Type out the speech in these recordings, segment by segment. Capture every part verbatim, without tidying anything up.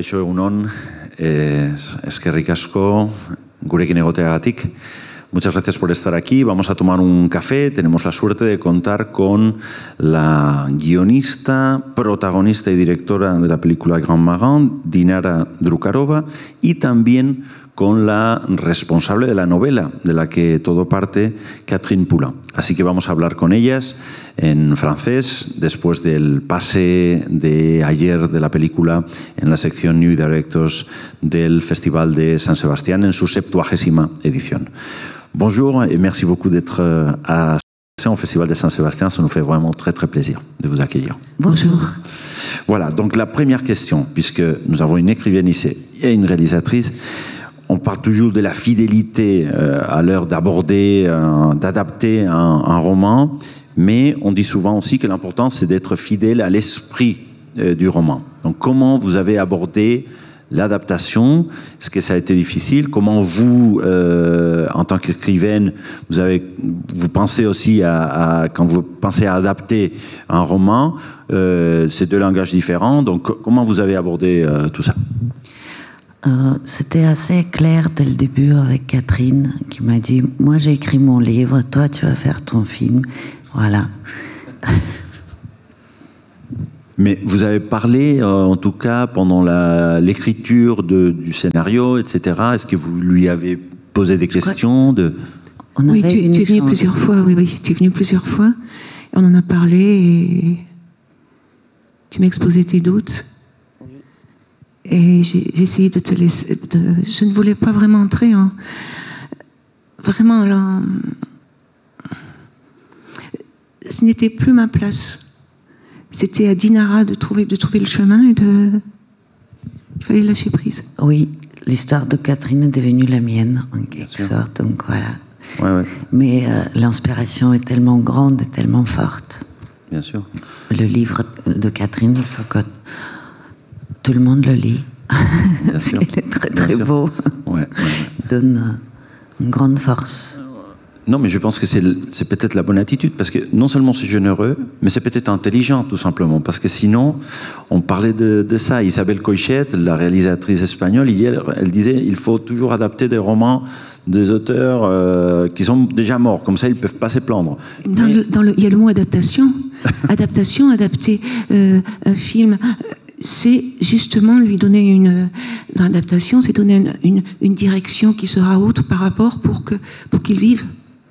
Kaixo egunon, eh, eskerrik asko gurekin egoteagatik. Muchas gracias por estar aquí. Vamos a tomar un café. Tenemos la suerte de contar con la guionista, protagonista y directora de la película Grand Marin, Dinara Drukarova, y también con la responsable de la novela de la que todo parte, Catherine Poulin. Así que vamos a hablar con ellas en francés después del pase de ayer de la película en la sección New Directors del Festival de San Sebastián en su septuagésima edición. Bonjour et merci beaucoup d'être à au Festival de Saint-Sébastien. Ça nous fait vraiment très très plaisir de vous accueillir. Bonjour. Voilà, donc la première question, puisque nous avons une écrivaine ici et une réalisatrice. On parle toujours de la fidélité euh, à l'heure d'aborder, euh, d'adapter un, un roman, mais on dit souvent aussi que l'important c'est d'être fidèle à l'esprit euh, du roman. Donc comment vous avez abordé l'adaptation? Est-ce que ça a été difficile? Comment vous, euh, en tant qu'écrivaine, vous avez, vous pensez aussi à, à quand vous pensez à adapter un roman, euh, c'est deux langages différents. Donc comment vous avez abordé euh, tout ça? Euh, c'était assez clair dès le début avec Catherine qui m'a dit « Moi j'ai écrit mon livre, toi tu vas faire ton film. » Voilà. Mais vous avez parlé, euh, en tout cas, pendant l'écriture du scénario, et cetera. Est-ce que vous lui avez posé des questions de... On Oui, tu, tu es venu plusieurs fois, oui, oui, tu es venu plusieurs fois. On en a parlé et tu m'as exposé tes doutes. Et j'ai essayé de te laisser... De, je ne voulais pas vraiment entrer en... Vraiment, là... Ce n'était plus ma place. C'était à Dinara de trouver, de trouver le chemin et de... Il fallait lâcher prise. Oui, l'histoire de Catherine est devenue la mienne, en quelque sorte, donc voilà. Ouais, ouais. Mais euh, l'inspiration est tellement grande et tellement forte. Bien sûr. Le livre de Catherine, il faut que tout le monde le lit. Parce qu'il est très très Bien beau. Ouais, ouais, ouais. Donne une grande force. Non, mais je pense que c'est peut-être la bonne attitude, parce que non seulement c'est généreux, mais c'est peut-être intelligent, tout simplement, parce que sinon, on parlait de, de ça. Isabelle Coixet, la réalisatrice espagnole, hier, elle disait il faut toujours adapter des romans des auteurs euh, qui sont déjà morts, comme ça ils ne peuvent pas se plaindre. Dans mais... le, dans le, il y a le mot adaptation. Adaptation, adapter euh, un film... c'est justement lui donner une, dans l'adaptation, c'est donner une, une, une direction qui sera haute par rapport pour que, pour qu'il vive.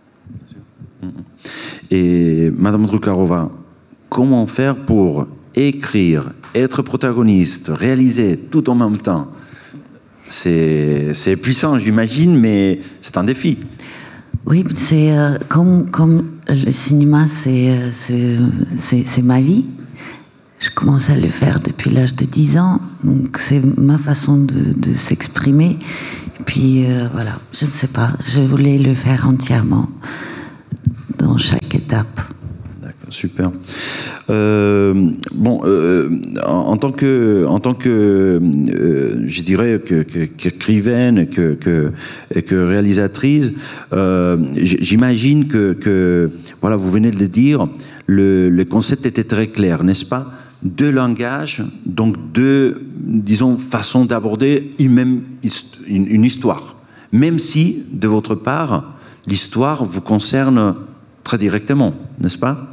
Et Madame Drukarova, comment faire pour écrire, être protagoniste, réaliser tout en même temps? C'est puissant, j'imagine, mais c'est un défi. Oui, c'est euh, comme, comme le cinéma, c'est c'est ma vie. Je commence à le faire depuis l'âge de dix ans, donc c'est ma façon de, de s'exprimer. Puis euh, voilà, je ne sais pas, je voulais le faire entièrement, dans chaque étape. D'accord, super. Euh, bon, euh, en, en tant que, en tant que euh, je dirais, qu'écrivaine, que, que, que, que réalisatrice, euh, j'imagine que, que, voilà, vous venez de le dire, le, le concept était très clair, n'est-ce pas? Deux langages, donc deux, disons, façons d'aborder une même une, une histoire. Même si, de votre part, l'histoire vous concerne très directement, n'est-ce pas?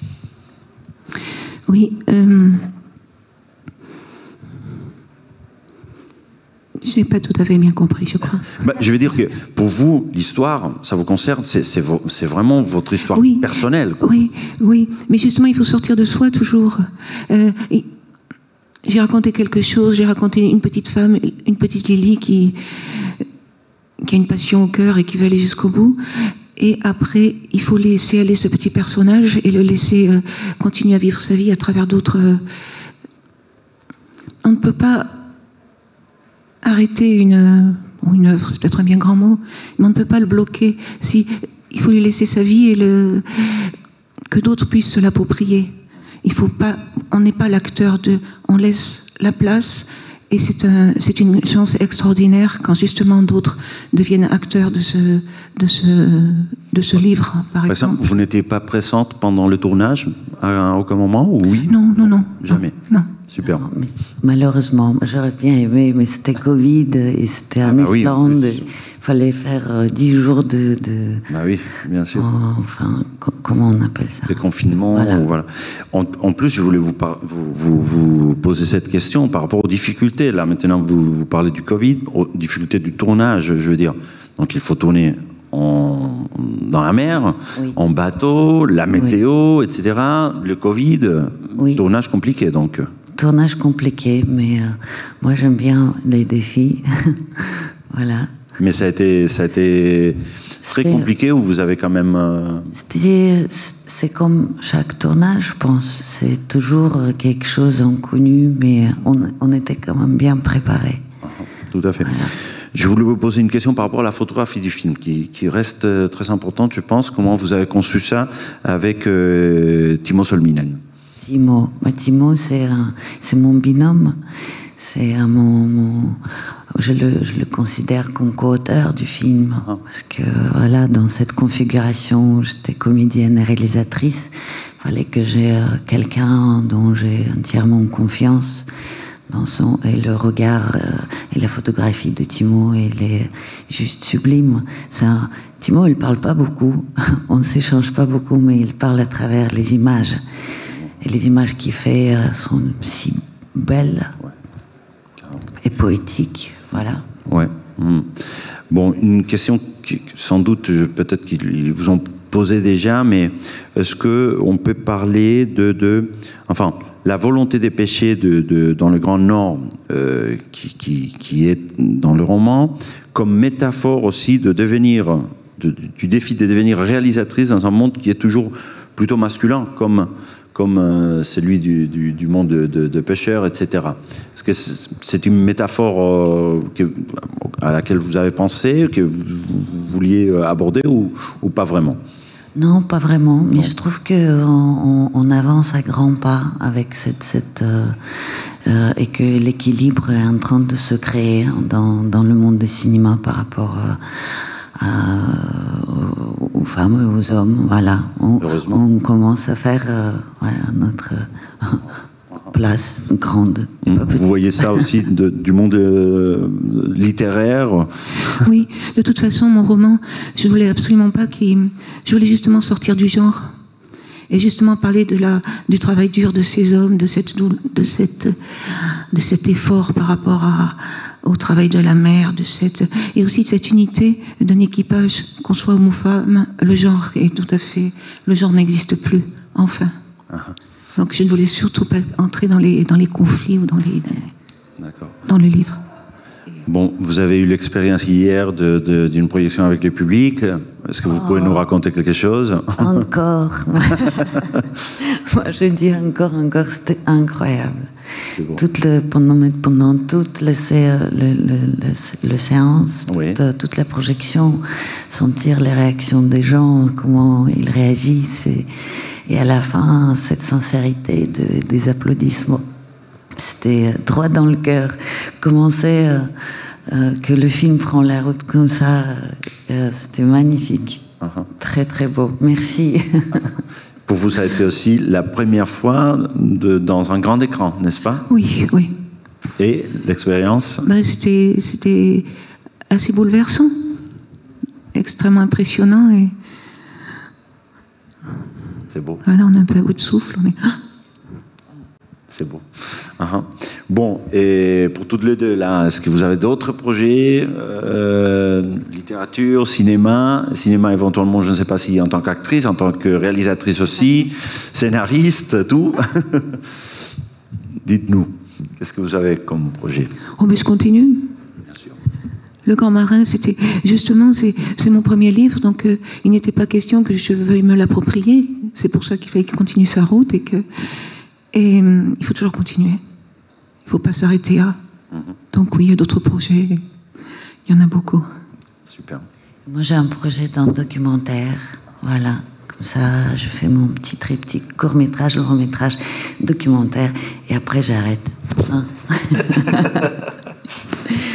Oui. Euh... Je n'ai pas tout à fait bien compris, je crois. Bah, je veux dire que pour vous, l'histoire, ça vous concerne, c'est vraiment votre histoire oui, personnelle. Quoi. Oui, oui, mais justement, il faut sortir de soi toujours. Euh, j'ai raconté quelque chose, j'ai raconté une petite femme, une petite Lily qui, qui a une passion au cœur et qui veut aller jusqu'au bout. Et après, il faut laisser aller ce petit personnage et le laisser euh, continuer à vivre sa vie à travers d'autres... Euh... On ne peut pas arrêter une, ou une œuvre, c'est peut-être un bien grand mot, mais on ne peut pas le bloquer. Si, il faut lui laisser sa vie et le, que d'autres puissent se l'approprier. Il faut pas, on n'est pas l'acteur de... On laisse la place et c'est un, c'est une chance extraordinaire quand justement d'autres deviennent acteurs de ce, de ce, de ce livre, par, par exemple. exemple. Vous n'étiez pas pressante pendant le tournage à aucun moment ou oui? Non, non, non. Jamais. Non. non. super. Non, mais malheureusement, j'aurais bien aimé, mais c'était Covid et c'était en Ah bah Islande. Oui, il fallait faire euh, dix jours de... de bah oui, bien sûr. euh, enfin, co comment on appelle ça? Les confinements, voilà. voilà. En, en plus, je voulais vous, vous, vous, vous poser cette question par rapport aux difficultés. Là, maintenant, vous, vous parlez du Covid, aux difficultés du tournage, je veux dire. Donc, il faut tourner en, dans la mer, oui. en bateau, la météo, oui. et cetera. Le Covid, oui. tournage compliqué, donc. Tournage compliqué, mais euh, moi, j'aime bien les défis. Voilà. Mais ça a été, ça a été très compliqué ou vous avez quand même... Euh... C'est comme chaque tournage, je pense. C'est toujours quelque chose d'inconnu, mais on, on était quand même bien préparés. Tout à fait. Voilà. Je voulais vous poser une question par rapport à la photographie du film, qui, qui reste très importante, je pense. Comment vous avez conçu ça avec euh, Timo Solminen? Timo, bah, Timo c'est mon binôme. C'est mon, mon je, le, je le considère comme co-auteur du film. Ah. Parce que voilà, dans cette configuration, j'étais comédienne et réalisatrice. Il fallait que j'ai euh, quelqu'un dont j'ai entièrement confiance. Dans son, et le regard euh, et la photographie de Timo, elle est juste sublime. Un, Timo, il ne parle pas beaucoup, on ne s'échange pas beaucoup, mais il parle à travers les images. Et les images qu'il fait euh, sont si belles ouais. et poétiques. Voilà. Ouais. Mmh. Bon, une question qui, sans doute, peut-être qu'ils vous ont posé déjà, mais est-ce qu'on peut parler de, de enfin, la volonté des péchés de, de, dans le Grand Nord, euh, qui, qui, qui est dans le roman, comme métaphore aussi de devenir, de, du défi de devenir réalisatrice dans un monde qui est toujours plutôt masculin, comme, comme euh, celui du, du, du monde de, de, de pêcheurs, et cetera. Est-ce que c'est une métaphore euh, que, à laquelle vous avez pensé, que vous, vous vouliez aborder ou, ou pas vraiment ? Non, pas vraiment, mais non. je trouve qu'on on, on avance à grands pas avec cette... cette euh, euh, et que l'équilibre est en train de se créer dans, dans le monde du cinéma par rapport euh, à, aux, aux femmes et aux hommes. Voilà, on, on commence à faire euh, voilà, notre euh, place grande. Vous voyez ça aussi de, du monde euh, littéraire? Oui, de toute façon, mon roman, je voulais absolument pas qu'il... Je voulais justement sortir du genre et justement parler de la, du travail dur de ces hommes, de, cette, de, cette, de cet effort par rapport à, au travail de la mer, de cette, et aussi de cette unité d'un équipage, qu'on soit homme ou femme. Le genre est tout à fait... Le genre n'existe plus, enfin. Donc je ne voulais surtout pas entrer dans les, dans les conflits ou dans, les, dans le livre. Bon, vous avez eu l'expérience hier d'une projection avec le public. Est-ce que vous oh, pouvez nous raconter quelque chose? Encore. Moi, je dis encore, encore, c'était incroyable. Bon. Toute le, pendant, pendant toute le, le, le, le, le séance, oui. toute, toute la projection, sentir les réactions des gens, comment ils réagissent. Et, Et à la fin, cette sincérité de, des applaudissements, c'était droit dans le cœur. Commencer euh, euh, que le film prend la route comme ça, euh, c'était magnifique. Uh-huh. Très, très beau. Merci. Pour vous, ça a été aussi la première fois de, dans un grand écran, n'est-ce pas? Oui, oui. Et l'expérience? Ben, c'était, c'était assez bouleversant, extrêmement impressionnant et... C'est beau. Voilà, on est un peu à bout de souffle. On est... C'est beau. Uh-huh. Bon, et pour toutes les deux, là, est-ce que vous avez d'autres projets, euh, littérature, cinéma, cinéma éventuellement, je ne sais pas si en tant qu'actrice, en tant que réalisatrice aussi, scénariste, tout. Dites-nous, qu'est-ce que vous avez comme projet? Oh, mais je continue. Bien sûr. Le Grand Marin, c'était justement, c'est mon premier livre, donc euh, il n'était pas question que je veuille me l'approprier. C'est pour ça qu'il fallait qu'il continue sa route et que et euh, il faut toujours continuer. Il ne faut pas s'arrêter à. Mm-hmm. Donc oui, il y a d'autres projets. Il y en a beaucoup. Super. Moi, j'ai un projet d'un documentaire. Voilà. Comme ça, je fais mon petit triptyque, court-métrage, long-métrage, documentaire. Et après, j'arrête. Hein.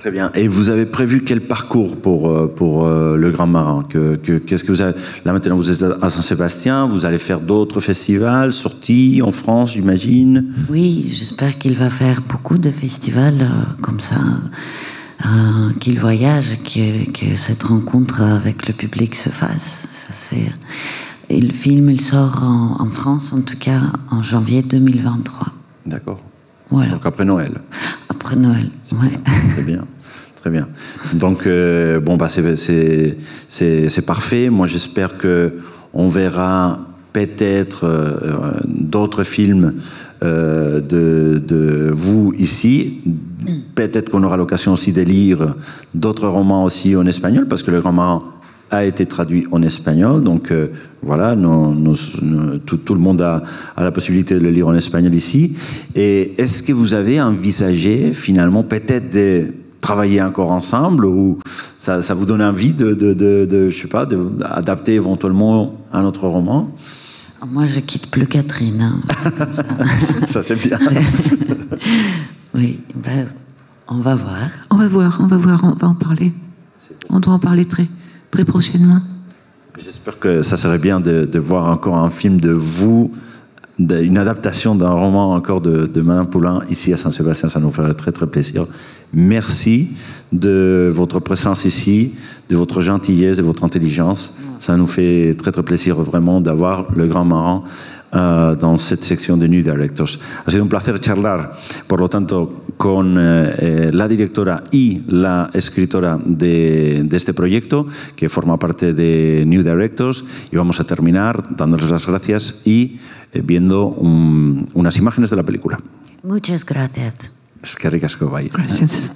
Très bien. Et vous avez prévu quel parcours pour, pour euh, le Grand Marin? que, que, Qu'est-ce que vous avez... Là, maintenant, vous êtes à Saint-Sébastien, vous allez faire d'autres festivals, sorties en France, j'imagine? Oui, j'espère qu'il va faire beaucoup de festivals euh, comme ça, euh, qu'il voyage, que, que cette rencontre avec le public se fasse. Ça, c'est... Et le film, il sort en, en France, en tout cas, en janvier deux mille vingt-trois. D'accord. Voilà. Donc après Noël. Après Noël, oui. Très bien, très bien. Donc, euh, bon, bah, c'est, c'est, c'est, c'est parfait. Moi, j'espère qu'on verra peut-être euh, d'autres films euh, de, de vous ici. Peut-être qu'on aura l'occasion aussi de lire d'autres romans aussi en espagnol, parce que le Grand Marin a été traduit en espagnol, donc euh, voilà, nous, nous, nous, tout, tout le monde a, a la possibilité de le lire en espagnol ici. Et est-ce que vous avez envisagé finalement peut-être de travailler encore ensemble, ou ça, ça vous donne envie de, de, de, de je sais pas, d'adapter éventuellement un autre roman? Moi, je quitte plus Catherine. Hein, c'est comme ça. Ça, c'est bien. Oui, ben, on va voir. On va voir, on va voir, on va en parler. On doit en parler très... très prochainement. J'espère que ça serait bien de, de voir encore un film de vous, de, une adaptation d'un roman encore de, de Madame Poulain ici à Saint-Sébastien. Ça nous ferait très très plaisir. Merci de votre présence ici, de votre gentillesse, de votre intelligence. Ça nous fait très très plaisir vraiment d'avoir le Grand Marin uh, dans cette sección de New Directors. Ha sido un placer charlar, por lo tanto, con eh, la directora y la escritora de, de este proyecto, que forma parte de New Directors, y vamos a terminar dándoles las gracias y eh, viendo un, unas imágenes de la película. Muchas gracias. Eskerrik asko bai. Gracias.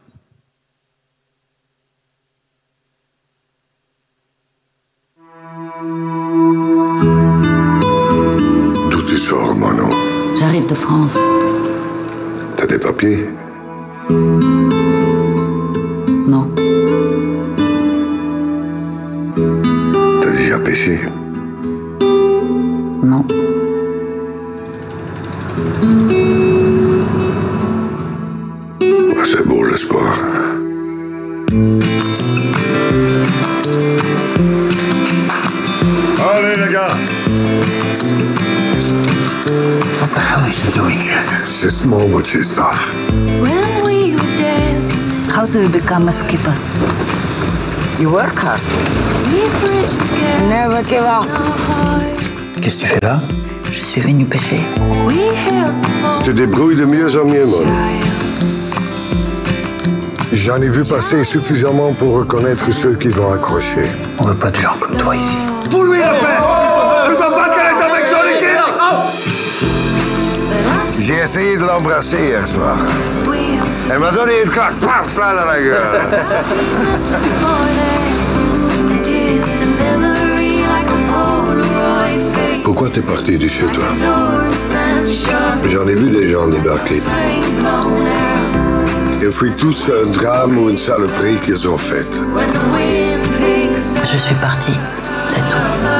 D'où tu sors, Mano? J'arrive de France. T'as des papiers? Non. T'as déjà pêché? Non. Ah, c'est beau l'espoir. Allez les gars! What the hell is he doing here? It's just more witchy stuff. When we were dancing, How do you become a skipper? You work hard. we bridged together Never give up. our hearts. Qu'est-ce que tu fais là? Je suis venue pêcher. We held the Tu te débrouilles de mieux en mieux, Mano. moment. J'en ai vu passer suffisamment pour reconnaître ceux qui vont accrocher. On veut pas de gens comme toi ici. Vous lui la faites! Tu vois pas qu'elle est avec son équipe? J'ai essayé de l'embrasser hier soir. Elle m'a donné une claque, paf, plein dans la gueule. Pourquoi t'es parti de chez toi? J'en ai vu des gens débarquer. Ils fuient tous un drame ou une saloperie qu'ils ont faite. Je suis partie, c'est tout.